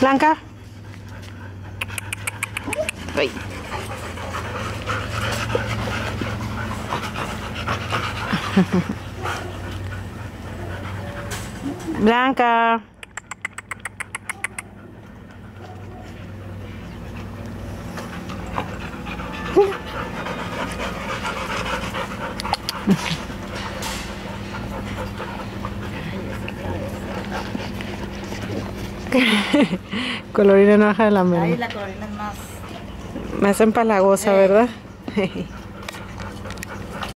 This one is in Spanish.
Blanca. Ay. Blanca. Colorina no baja de la mano. Ahí la colorina es más Más empalagosa, ¿verdad?